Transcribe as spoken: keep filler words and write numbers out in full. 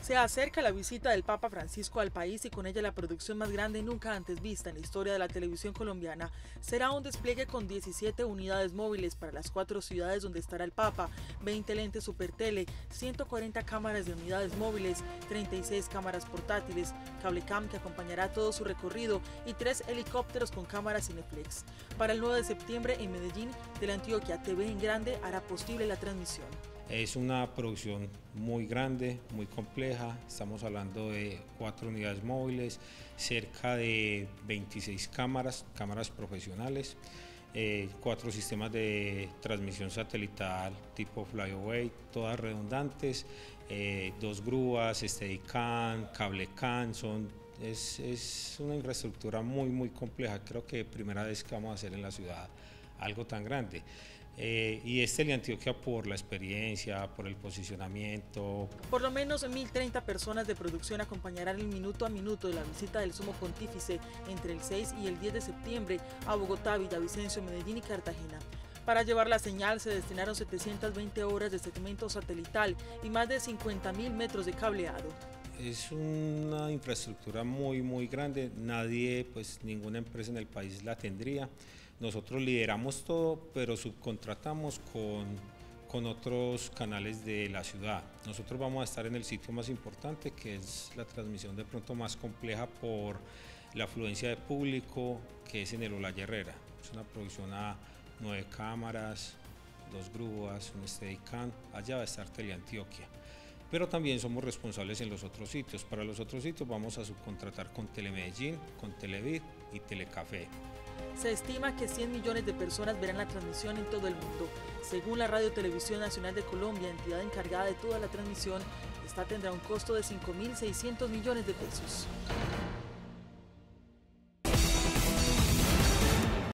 Se acerca la visita del Papa Francisco al país y con ella la producción más grande nunca antes vista en la historia de la televisión colombiana. Será un despliegue con diecisiete unidades móviles para las cuatro ciudades donde estará el Papa, veinte lentes supertele, ciento cuarenta cámaras de unidades móviles, treinta y seis cámaras portátiles, cablecam que acompañará todo su recorrido y tres helicópteros con cámaras Cineflex. Para el nueve de septiembre en Medellín, Teleantioquia T V en grande hará posible la transmisión. Es una producción muy grande, muy compleja, estamos hablando de cuatro unidades móviles, cerca de veintiséis cámaras, cámaras profesionales, eh, cuatro sistemas de transmisión satelital tipo flyaway, todas redundantes, eh, dos grúas, Steadicam, cablecam, son, es, es una infraestructura muy muy compleja, creo que primera vez que vamos a hacer en la ciudad algo tan grande. Eh, y es Teleantioquia por la experiencia, por el posicionamiento. Por lo menos mil treinta personas de producción acompañarán el minuto a minuto de la visita del Sumo Pontífice entre el seis y el diez de septiembre a Bogotá, Villavicencio, Medellín y Cartagena. Para llevar la señal se destinaron setecientas veinte horas de segmento satelital y más de cincuenta mil metros de cableado. Es una infraestructura muy muy grande, nadie, pues ninguna empresa en el país la tendría. Nosotros lideramos todo, pero subcontratamos con, con otros canales de la ciudad. Nosotros vamos a estar en el sitio más importante, que es la transmisión de pronto más compleja por la afluencia de público, que es en el Olaya Herrera. Es una producción a nueve cámaras, dos grúas, un Steadicam, allá va a estar Teleantioquia. Pero también somos responsables en los otros sitios. Para los otros sitios vamos a subcontratar con Telemedellín, con Televid y Telecafé. Se estima que cien millones de personas verán la transmisión en todo el mundo. Según la Radio Televisión Nacional de Colombia, entidad encargada de toda la transmisión, esta tendrá un costo de cinco mil seiscientos millones de pesos.